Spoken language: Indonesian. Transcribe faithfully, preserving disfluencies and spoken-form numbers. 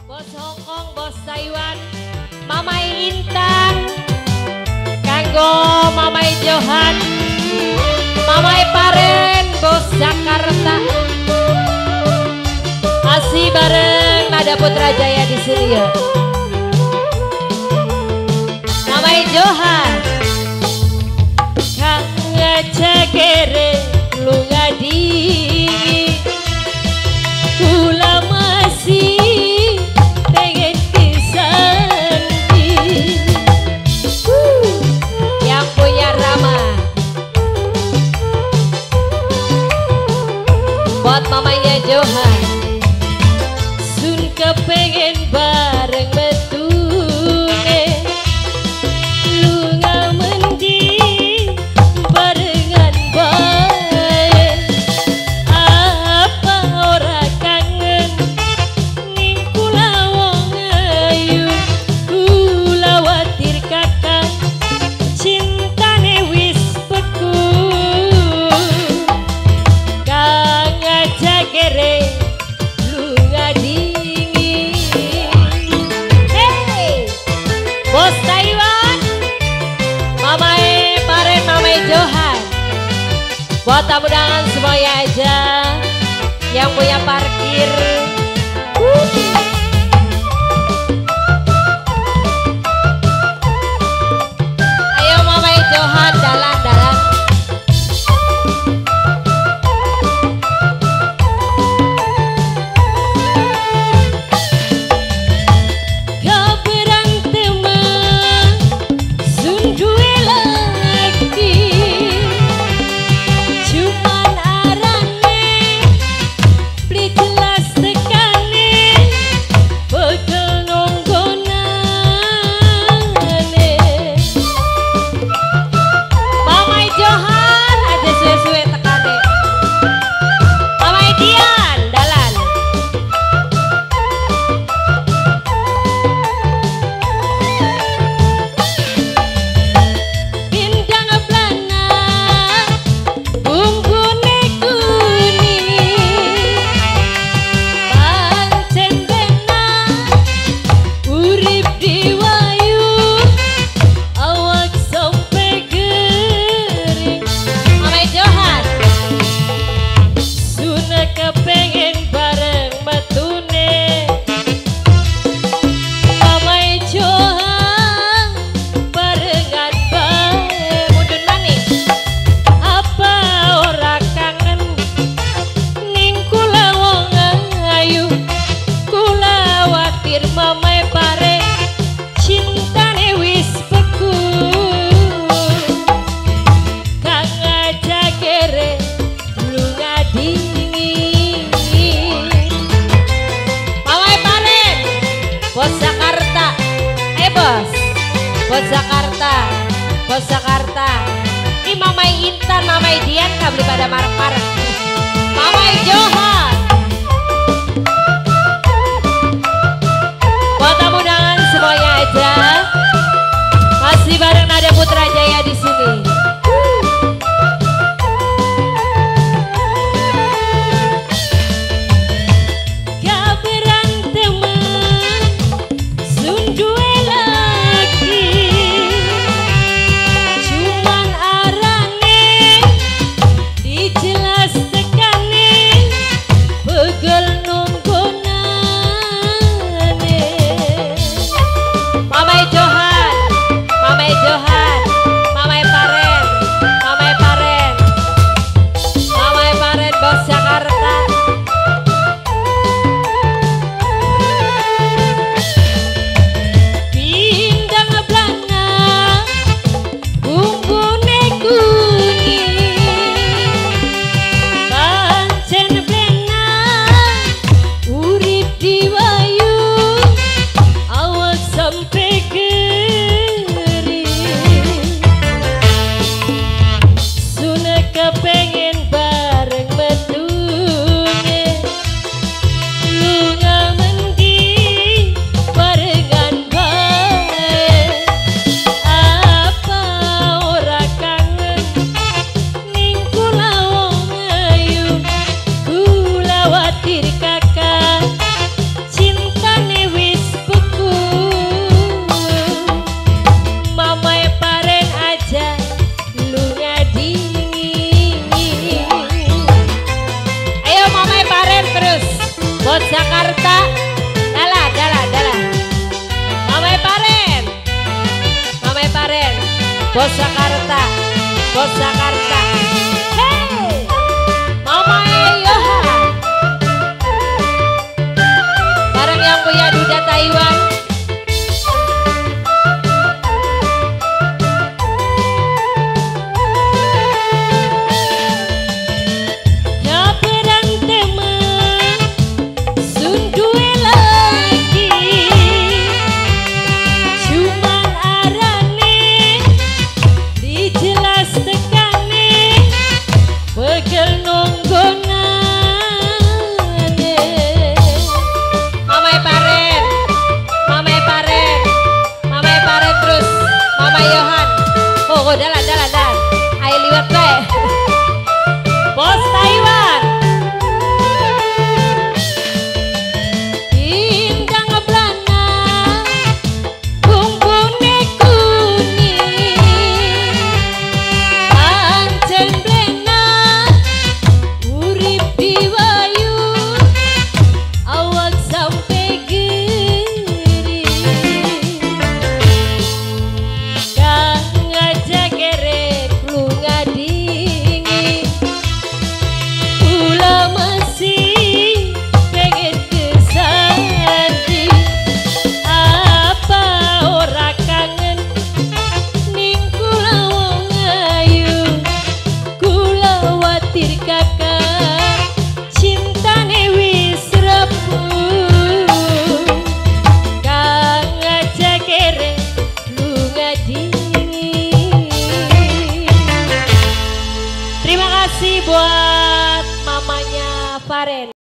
Bos Hongkong, bos Taiwan, Mamai Intan, kanggo Mamai Johan, Mamai Paren, bos Jakarta. Masih bareng Nada Putra Jaya di sini ya. Mamai Johan, kang ngajagere lu ngadingi, kula masih pengen kesanti. uh, Yang punya Rama, buat mamanya Johan, sun kepengen bareng betune, lu ngamendi barengan bae. Apa ora kangen ning kula wong ayu, kula watir kakang cintane wis beku, kang ngajagere lu ngadingi. Hey, bos Taiwan, Mamai Paren, Mamai Johan, buat tamu undangan semuanya aja yang punya parkir. uh. Ayo Mamai Johan, dalan-dalan. Kau berantem sun duwe lagi, cuman arane beli jelas tekane, bekel nonggonane. Mamai Johan ada suwe-suwe tekane. Mamai Dian dalan. Pindang plana bumbune kuning, pancen benak urip diwayu, awak sampai kering. Mamai Johan, suna kepengen bareng metune. Mamai Johan barengan bae, mudun maning. Apa ora kangen ning kula wong ayu, kula watir Mamai Pare cintane wis beku, kang ngajagere lu ngadingi. Mamai Paren, bos Jakarta, eh bos, bos Jakarta, bos Jakarta. Ini Mamai Intan, Mamai Dian nggak beli pada marek-marek. Mamai Johan, buat tamu undangan semuanya aja, masih bareng Nada Putra Jaya di sini. Gak berantem sun duwe lagi, cuman arane dijelas tekane, Jakarta. Dala, dala, dala. Mamai Paren. Mamai Paren. Bos Jakarta. Bos Jakarta. Hey. Mamai Yohan. Bareng yang punya Duda Taiwan. Oh, dalan, dalan, dalan. Ayo liwat be. Bos Taiwan. Indang Blana, bumbune kuning. Pancen blena, urip diwayu, awak sampai gering. Terima kasih buat mamanya Paren.